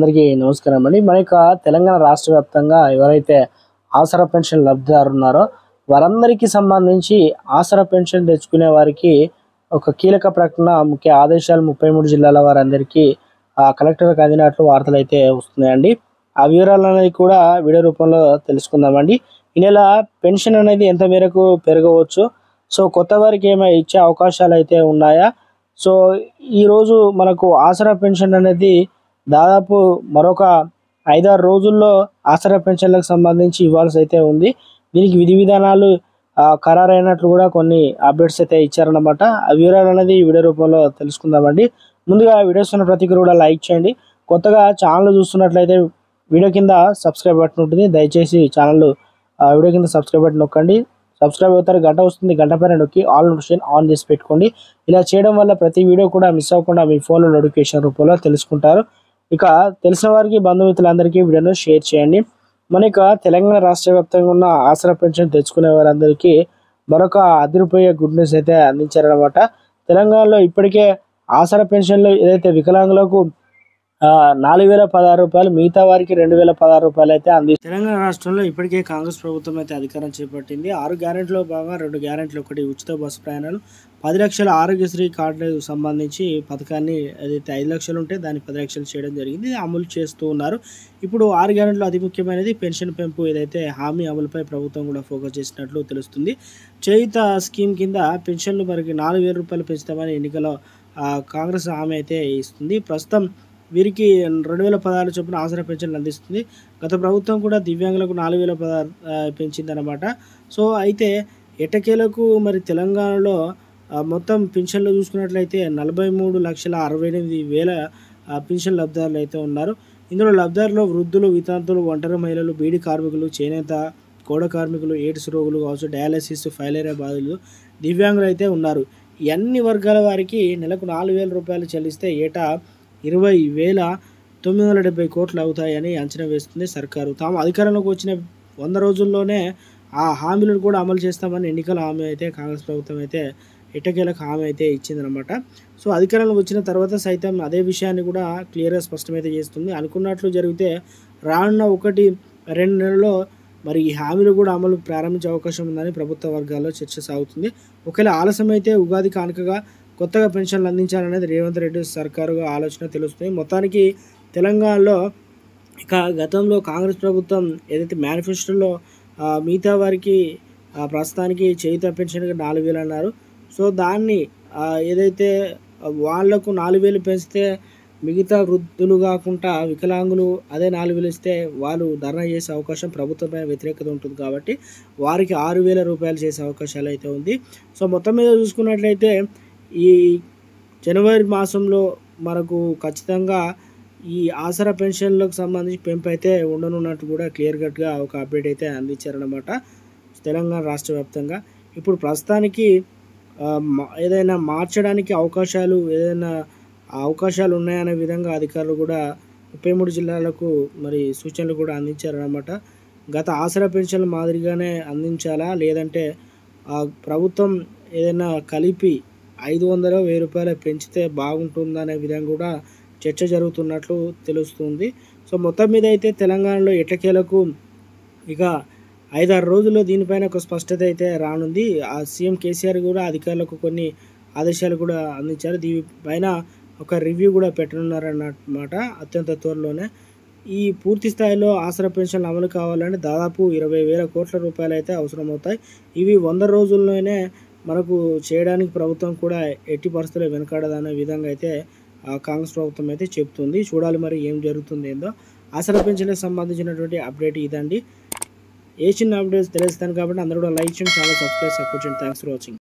అందరికీ నమస్కారం అండి. మన యొక్క తెలంగాణ రాష్ట్ర వ్యాప్తంగా ఎవరైతే ఆసరా పెన్షన్ లబ్ధిదారులు ఉన్నారో వారందరికీ సంబంధించి ఆసరా పెన్షన్ తెచ్చుకునే వారికి ఒక కీలక ప్రకటన, ముఖ్య ఆదేశాలు 33 జిల్లాల వారందరికీ కలెక్టర్కి అందినట్లు వార్తలు అయితే వస్తున్నాయండి. ఆ వివరాలు అనేది కూడా వీడియో రూపంలో తెలుసుకుందామండి. ఈ నెల పెన్షన్ అనేది ఎంత మేరకు పెరగవచ్చు, సో కొత్త వారికి ఏమైనా ఇచ్చే అవకాశాలు అయితే ఉన్నాయా, సో ఈరోజు మనకు ఆసరా పెన్షన్ అనేది దాదాపు మరొక 5-6 రోజుల్లో ఆసరా పెన్షన్లకు సంబంధించి ఇవ్వాల్సి అయితే ఉంది. దీనికి విధి విధానాలు ఖరారైనట్లు కూడా కొన్ని అప్డేట్స్ అయితే ఇచ్చారన్నమాట. ఆ వివరాలు అనేది వీడియో రూపంలో తెలుసుకుందామండి. ముందుగా వీడియోస్ ఉన్న ప్రతి ఒక్కరు కూడా లైక్ చేయండి. కొత్తగా ఛానల్ చూస్తున్నట్లయితే వీడియో కింద సబ్స్క్రైబ్ బటన్ ఉంటుంది, దయచేసి ఛానల్ వీడియో కింద సబ్స్క్రైబ్ బటన్ నొక్కండి. సబ్స్క్రైబ్ అవుతారు, గంట వస్తుంది, గంట పైన నొక్కి ఆల్ నోటిఫికేషన్ ఆన్ చేసి పెట్టుకోండి. ఇలా చేయడం వల్ల ప్రతి వీడియో కూడా మిస్ అవ్వకుండా మీ ఫోన్లో నోటిఫికేషన్ రూపంలో తెలుసుకుంటారు. ఇక తెలిసిన వారికి, బంధుమిత్రులందరికీ వీడియోను షేర్ చేయండి. మన యొక్క తెలంగాణ రాష్ట్ర వ్యాప్తంగా ఉన్న ఆసరా పెన్షన్ తెచ్చుకునే వారందరికీ మరొక అదిరిపోయే గుడ్ న్యూస్ అయితే అందించారనమాట. తెలంగాణలో ఇప్పటికే ఆసరా పెన్షన్లు ఏదైతే వికలాంగులకు 4,016 రూపాయలు, మిగతా వారికి 2,016 రూపాయలు అయితే తెలంగాణ రాష్ట్రంలో ఇప్పటికే కాంగ్రెస్ ప్రభుత్వం అయితే అధికారం చేపట్టింది. 6 గ్యారెంటీలో భాగంగా 2 గ్యారెంటీలు, ఒకటి ఉచిత బస్సు ప్రయాణాలు, 10 లక్షల ఆరోగ్యశ్రీ కార్డు సంబంధించి పథకాన్ని ఏదైతే 5 లక్షలు ఉంటే దాన్ని 10 లక్షలు చేయడం జరిగింది, అమలు చేస్తూ ఉన్నారు. ఇప్పుడు 6 గ్యారెంటీలో అతి ముఖ్యమైనది పెన్షన్ పెంపు, ఏదైతే హామీ అమలుపై ప్రభుత్వం కూడా ఫోకస్ చేసినట్లు తెలుస్తుంది. చేయుత స్కీమ్ కింద పెన్షన్లు మరికి 4,000 రూపాయలు పెంచుతామని ఎన్నికల్లో కాంగ్రెస్ హామీ అయితే ఇస్తుంది. ప్రస్తుతం వీరికి 2,016 చొప్పున ఆసరా పెన్షన్లు అందిస్తుంది. గత ప్రభుత్వం కూడా దివ్యాంగులకు 4,016 పెంచిందనమాట. సో అయితే ఎట్టకేలకు మరి తెలంగాణలో మొత్తం పెన్షన్లు చూసుకున్నట్లయితే 43,68,000 పెన్షన్ లబ్ధిదారులు అయితే ఉన్నారు. ఇందులో లబ్ధిదారులు వృద్ధులు, వితంతువులు, ఒంటరి మహిళలు, బీడీ కార్మికులు, చేనేత, కోడ కార్మికులు, ఎయిడ్స్ రోగులు కావచ్చు, డయాలసిస్, ఫైలేరియా బాధితులు, దివ్యాంగులు అయితే ఉన్నారు. ఈ అన్ని వర్గాల వారికి నెలకు 4,000 రూపాయలు చెల్లిస్తే ఏటా 20,970 కోట్లు అవుతాయని అంచనా వేస్తుంది సర్కారు. తాము అధికారంలోకి వచ్చిన 100 రోజుల్లోనే ఆ హామీలను కూడా అమలు చేస్తామని ఎన్నికల హామీ అయితే కాంగ్రెస్ ప్రభుత్వం అయితే ఎట్టకేలకు హామీ అయితే ఇచ్చిందనమాట. సో అధికారంలోకి వచ్చిన తర్వాత సైతం అదే విషయాన్ని కూడా క్లియర్గా స్పష్టమైతే చేస్తుంది. అనుకున్నట్లు జరిగితే రానున్న 1-2 నెలల్లో మరి ఈ హామీలు కూడా అమలు ప్రారంభించే అవకాశం ఉందని ప్రభుత్వ వర్గాల్లో చర్చ సాగుతుంది. ఒకవేళ ఆలస్యమైతే ఉగాది కానుకగా కొత్తగా పెన్షన్లు అందించాలనేది రేవంత్ రెడ్డి సర్కారుగా ఆలోచన తెలుస్తుంది. మొత్తానికి తెలంగాణలో ఇక గతంలో కాంగ్రెస్ ప్రభుత్వం ఏదైతే మేనిఫెస్టోలో మిగతా వారికి ప్రస్తుతానికి చేయుత పెన్షన్గా 4,000 అన్నారు. సో దాన్ని ఏదైతే వాళ్లకు 4,000 పెంచితే మిగతా వృద్ధులు కాకుండా వికలాంగులు అదే 4,000 ఇస్తే వాళ్ళు ధర్నా చేసే అవకాశం, ప్రభుత్వంపై వ్యతిరేకత ఉంటుంది కాబట్టి వారికి 6,000 రూపాయలు చేసే అవకాశాలు అయితే ఉంది. సో మొత్తం మీద చూసుకున్నట్లయితే ఈ జనవరి మాసంలో మనకు ఖచ్చితంగా ఈ ఆసరా పెన్షన్లకు సంబంధించి పెంపు అయితే ఉండనున్నట్టు కూడా క్లియర్ కట్గా ఒక అప్డేట్ అయితే అందించారనమాట తెలంగాణ రాష్ట్ర వ్యాప్తంగా. ఇప్పుడు ప్రస్తుతానికి ఏదైనా మార్చడానికి ఏదైనా అవకాశాలు ఉన్నాయనే విధంగా అధికారులు కూడా 33 జిల్లాలకు మరి సూచనలు కూడా అందించారనమాట. గత ఆసరా పెన్షన్ల మాదిరిగానే అందించాలా, లేదంటే ప్రభుత్వం ఏదైనా కలిపి 500-1000 రూపాయలు పెంచితే బాగుంటుందనే విధంగా కూడా చర్చ జరుగుతున్నట్లు తెలుస్తుంది. సో మొత్తం మీద అయితే తెలంగాణలో ఎట్టకేలకు ఇక 5-6 రోజుల్లో దీనిపైన ఒక స్పష్టత అయితే రానుంది. ఆ సీఎం కేసీఆర్ కూడా అధికారులకు కొన్ని ఆదేశాలు కూడా అందించారు. దీనిపైన ఒక రివ్యూ కూడా పెట్టనున్నారన్నమాట అత్యంత త్వరలోనే. ఈ పూర్తి స్థాయిలో ఆసరా పెన్షన్లు అమలు కావాలంటే దాదాపు 20,000 కోట్ల రూపాయలు అయితే అవసరమవుతాయి. ఇవి 100 రోజుల్లోనే మనకు చేయడానికి ప్రభుత్వం కూడా ఎట్టి పరిస్థితుల్లో వెనకాడదనే విధంగా అయితే కాంగ్రెస్ ప్రభుత్వం అయితే చెప్తుంది. చూడాలి మరి ఏం జరుగుతుంది ఏందో. ఆసరా పెన్షన్లకు సంబంధించినటువంటి అప్డేట్ ఇదండి. ఏ చిన్న అప్డేట్స్ తెలుస్తాను కాబట్టి అందరూ కూడా లైక్ చేయండి, ఛానల్ సబ్స్క్రైబ్, సపోర్ట్ చేయండి. Thanks for watching.